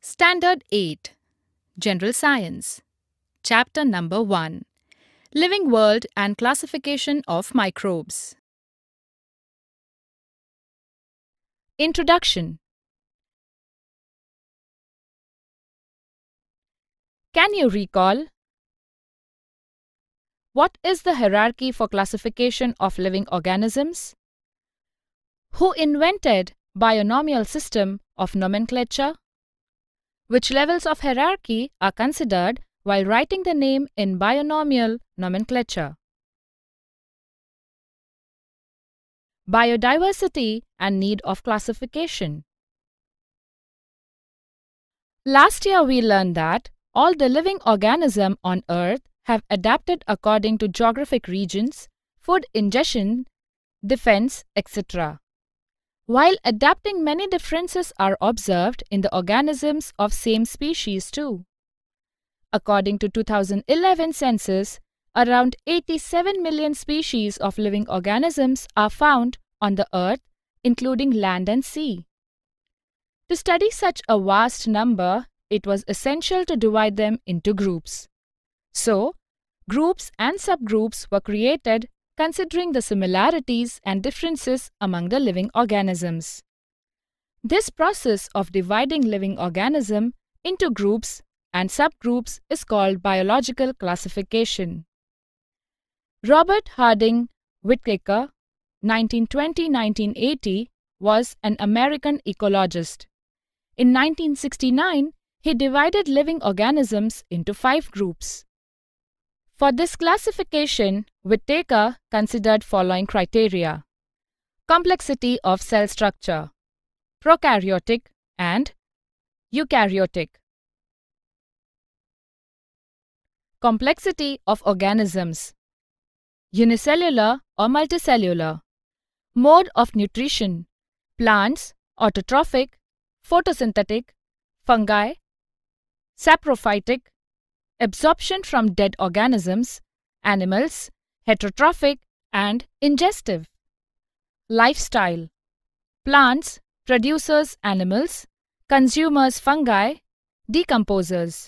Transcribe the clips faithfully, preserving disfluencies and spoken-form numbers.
Standard eight, General Science. Chapter number one, Living World and Classification of Microbes. Introduction. Can you recall? What is the hierarchy for classification of living organisms? Who invented binomial system of nomenclature? Which levels of hierarchy are considered while writing the name in binomial nomenclature? Biodiversity and need of classification. Last year we learned that all the living organisms on Earth have adapted according to geographic regions, food ingestion, defense, et cetera. While adapting, many differences are observed in the organisms of same species too. According to two thousand eleven census, around eighty-seven million species of living organisms are found on the Earth, including land and sea. To study such a vast number, it was essential to divide them into groups. So, groups and subgroups were created considering the similarities and differences among the living organisms. This process of dividing living organisms into groups and subgroups is called biological classification. Robert Harding Whittaker, nineteen twenty to nineteen eighty, was an American ecologist. In nineteen sixty-nine, he divided living organisms into five groups. For this classification, Whittaker considered following criteria: complexity of cell structure, prokaryotic and eukaryotic. Complexity of organisms, unicellular or multicellular. Mode of nutrition, plants, autotrophic, photosynthetic, fungi, saprophytic. Absorption from dead organisms, animals, heterotrophic and ingestive. Lifestyle, plants, producers animals, consumers fungi, decomposers.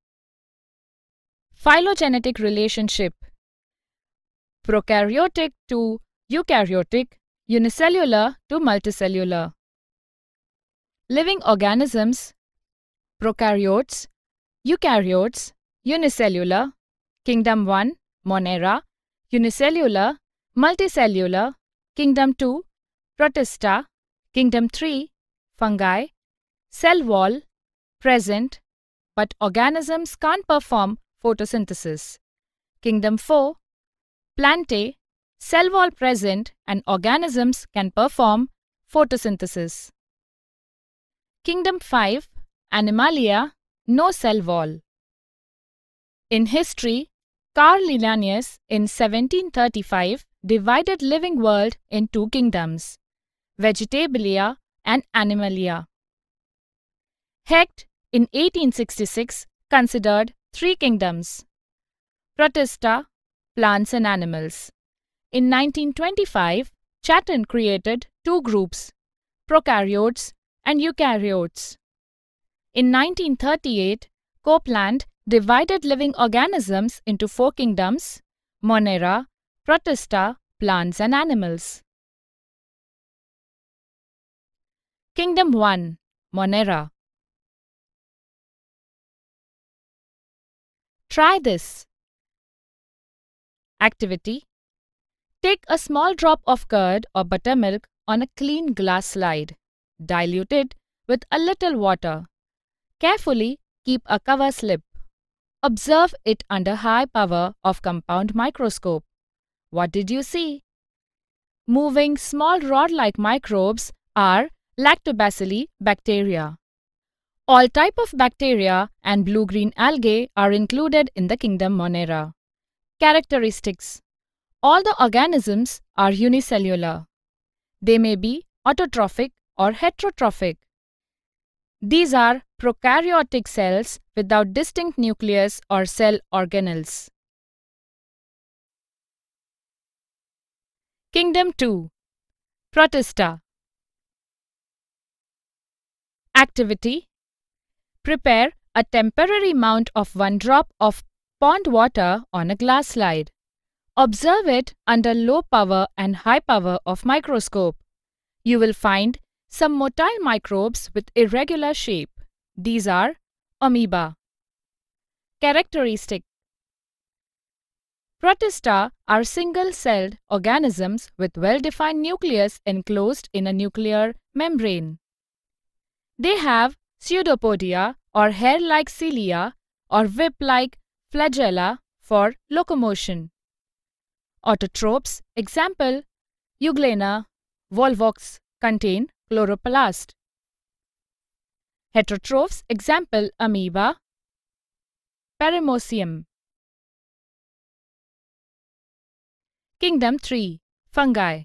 Phylogenetic relationship, prokaryotic to eukaryotic, unicellular to multicellular. Living organisms, prokaryotes, eukaryotes, unicellular, Kingdom one, Monera, unicellular, multicellular, Kingdom two, Protista, Kingdom three, fungi, cell wall, present, but organisms can't perform photosynthesis. Kingdom four, Plantae, cell wall present and organisms can perform photosynthesis. Kingdom five, Animalia, no cell wall. In history, Carl Linnaeus in seventeen thirty-five divided living world in two kingdoms, Vegetabilia and Animalia. Hecht in eighteen sixty-six considered three kingdoms, Protista, plants and animals. In nineteen twenty-five, Chatton created two groups, prokaryotes and eukaryotes. In nineteen thirty-eight, Copeland divided living organisms into four kingdoms, Monera, Protista, plants and animals. Kingdom one, Monera. Try this. Activity: take a small drop of curd or buttermilk on a clean glass slide. Dilute it with a little water. Carefully keep a cover slip. Observe it under high power of compound microscope. What did you see? Moving small rod-like microbes are lactobacilli bacteria. All type of bacteria and blue-green algae are included in the kingdom Monera. Characteristics: all the organisms are unicellular. They may be autotrophic or heterotrophic. These are prokaryotic cells without distinct nucleus or cell organelles. Kingdom two, Protista. Activity: Prepare a temporary mount of one drop of pond water on a glass slide. Observe it under low power and high power of microscope. You will find some motile microbes with irregular shape. These are amoeba. Characteristic: Protista are single-celled organisms with well-defined nucleus enclosed in a nuclear membrane. They have pseudopodia or hair-like cilia or whip-like flagella for locomotion. Autotrophs, example, Euglena, volvox, contain chloroplast. Heterotrophs, example, amoeba, Paramecium. Kingdom three. Fungi.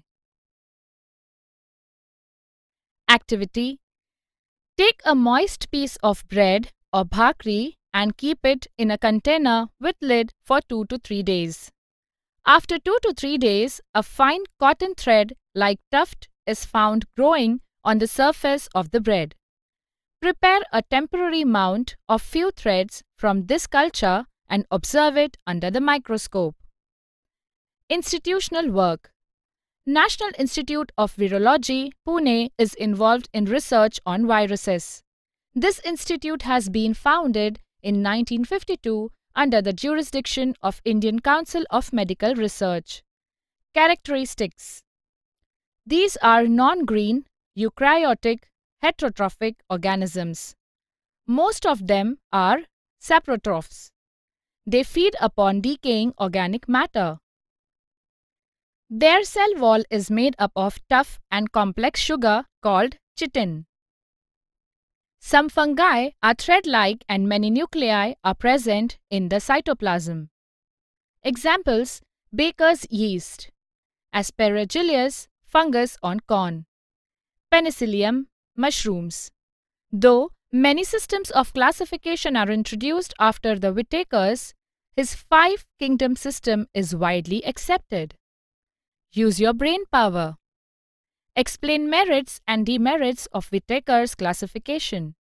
Activity: take a moist piece of bread or bhakri and keep it in a container with lid for two to three days. After two to three days, a fine cotton thread-like tuft is found growing on the surface of the bread. Prepare a temporary mount of few threads from this culture and observe it under the microscope. Institutional work. National Institute of Virology, Pune is involved in research on viruses. This institute has been founded in nineteen fifty-two under the jurisdiction of Indian Council of Medical Research. Characteristics: these are non-green, eukaryotic, heterotrophic organisms. Most of them are saprotrophs. They feed upon decaying organic matter. Their cell wall is made up of tough and complex sugar called chitin. Some fungi are thread-like and many nuclei are present in the cytoplasm. Examples: baker's yeast, Aspergillus fungus on corn, Penicillium mushrooms. Though many systems of classification are introduced after the Whittaker's, his five-kingdom system is widely accepted. Use your brain power. Explain merits and demerits of Whittaker's classification.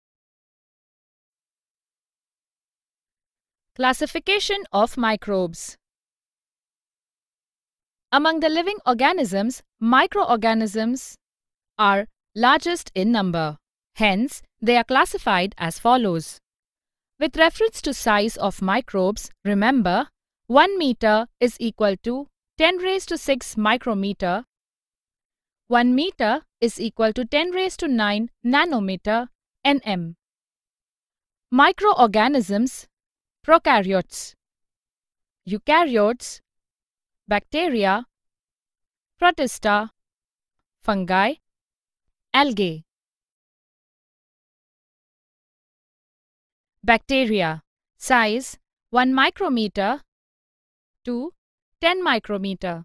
Classification of microbes. Among the living organisms, microorganisms are largest in number. Hence, they are classified as follows. With reference to size of microbes, remember, one meter is equal to ten raised to six micrometer. one meter is equal to ten raised to nine nanometer nm. Microorganisms: prokaryotes, eukaryotes, bacteria, protista, fungi, algae. Bacteria: size one micrometer to ten micrometer.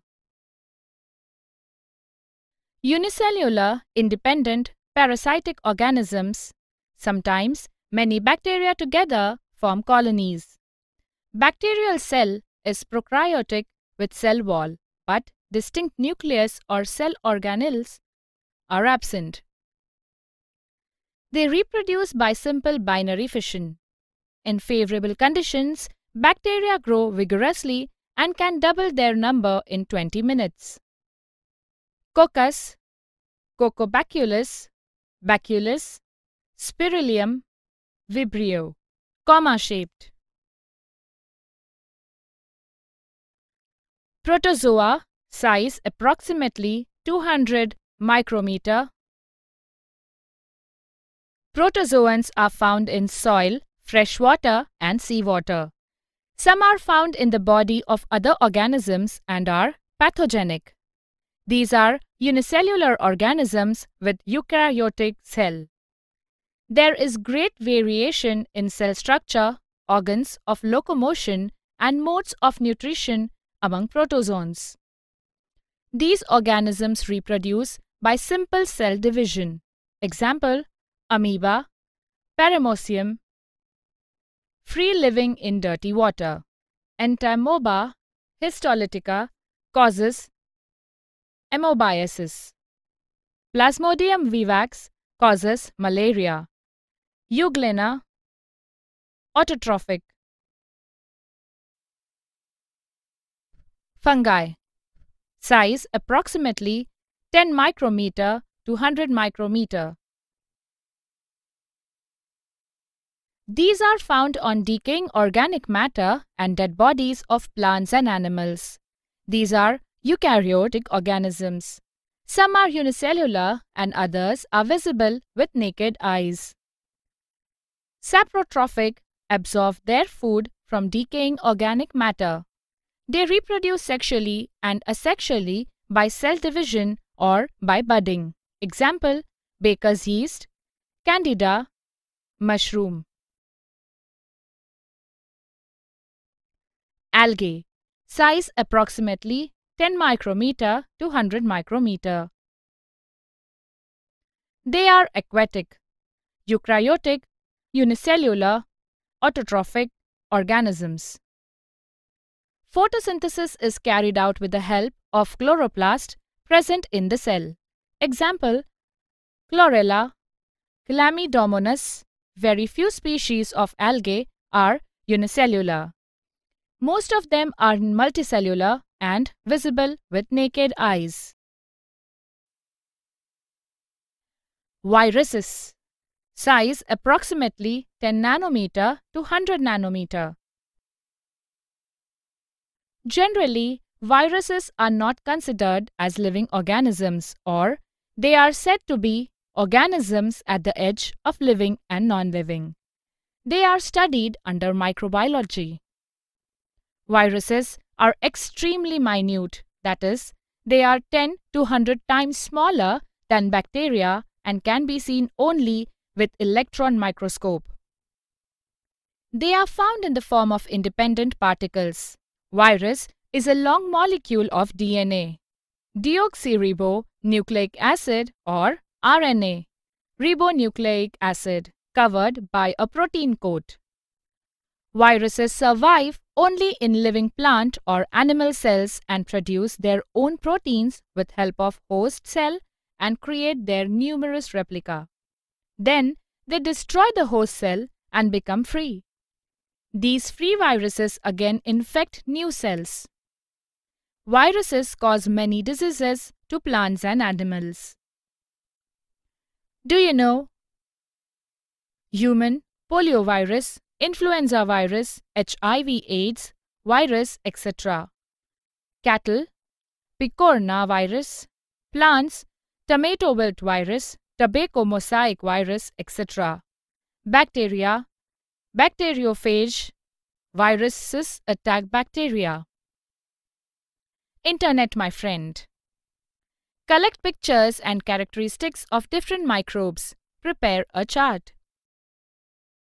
Unicellular, independent, parasitic organisms. Sometimes many bacteria together form colonies. Bacterial cell is prokaryotic with cell wall, but distinct nucleus or cell organelles are absent. They reproduce by simple binary fission. In favorable conditions, bacteria grow vigorously and can double their number in twenty minutes. Coccus, Coccobacillus, Bacillus, Spirillum, Vibrio, comma-shaped. Protozoa, size approximately two hundred micrometer. Protozoans are found in soil, fresh water and seawater. Some are found in the body of other organisms and are pathogenic. These are unicellular organisms with eukaryotic cell. There is great variation in cell structure, organs of locomotion, and modes of nutrition among protozoans. These organisms reproduce by simple cell division. Example: amoeba, Paramecium. Free living in dirty water. Entamoeba histolytica causes amoebiasis. Plasmodium vivax causes malaria. Euglena Autotrophic. Fungi. Size approximately ten micrometer to one hundred micrometer. These are found on decaying organic matter and dead bodies of plants and animals. These are eukaryotic organisms. Some are unicellular and others are visible with naked eyes. Saprotrophic absorb their food from decaying organic matter. They reproduce sexually and asexually by cell division or by budding. Example: baker's yeast, candida, mushroom. Algae. Size approximately ten micrometer to one hundred micrometer. They are aquatic, eukaryotic, unicellular, autotrophic organisms. Photosynthesis is carried out with the help of chloroplast present in the cell. Example: chlorella, chlamydomonas. Very few species of algae are unicellular. Most of them are multicellular and visible with naked eyes. Viruses. Size approximately ten nanometer to one hundred nanometer. Generally, viruses are not considered as living organisms, or they are said to be organisms at the edge of living and non-living. They are studied under microbiology. Viruses are extremely minute, that is, they are ten to one hundred times smaller than bacteria and can be seen only with electron microscope. They are found in the form of independent particles. Virus is a long molecule of D N A, deoxyribonucleic acid or R N A, ribonucleic acid, covered by a protein coat. Viruses survive only in living plant or animal cells and produce their own proteins with help of host cell and create their numerous replica. Then they destroy the host cell and become free. These free viruses again infect new cells. Viruses cause many diseases to plants and animals. Do you know? Human poliovirus, influenza virus, H I V AIDS virus, et cetera. Cattle, picorna virus. Plants, tomato wilt virus, tobacco mosaic virus, et cetera. Bacteria, bacteriophage viruses attack bacteria. Internet, my friend. Collect pictures and characteristics of different microbes. Prepare a chart.